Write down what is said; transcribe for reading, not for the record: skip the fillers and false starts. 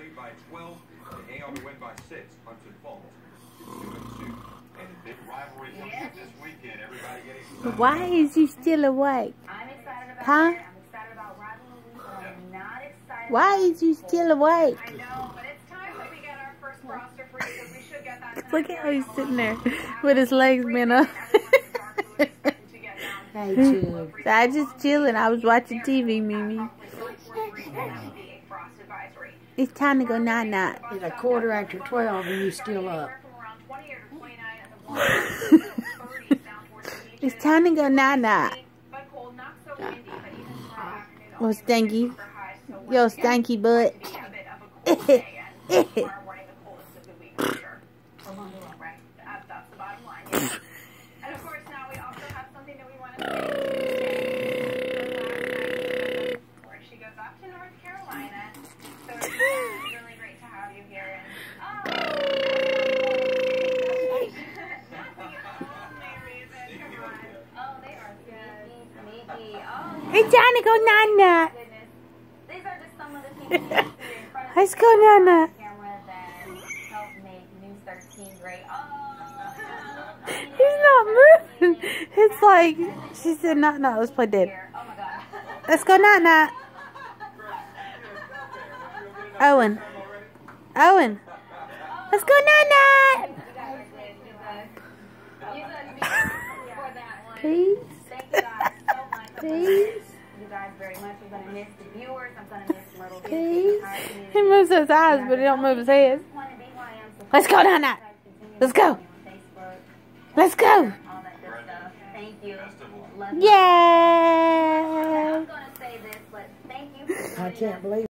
lead by 12. The A on the win by 6. Hudson Falls is 2-2. And a big rivalry coming up this weekend. Everybody getting. Why is he still awake? I'm excited about huh? it. I'm excited about rivalry, but I'm not excited. Why is you still awake? I know, but it's time that we get our first roster free, because we should get that. Look at how he's sitting there with his legs bent up. Hey, chill. I just chilling. I was watching TV, Mimi. It's time to go night-night. It's a 12:15 and you still up. It's time to go night-night. Oh, Stanky. Yo, Stanky butt. And of course, now we also have something that we want to say. She goes off to North Carolina, so it's really great to have you here. It's time to go night-night. These are just some of the people in front of Let's go night-night. camera that helped make News 13 great. He's not moving. It's like, she said, no, let's play dead. Oh my God. Let's go night-night. Owen. Let's go night-night. Please. Thank you guys so much. Please. You guys very much. I'm going to miss the viewers. I'm going to miss little Please. He moves his eyes, but he don't move his head. Let's go night-night. Let's go. Let's go. All that good stuff. Thank you. Love you. Yay. I was going to say this, but thank you. I can't believe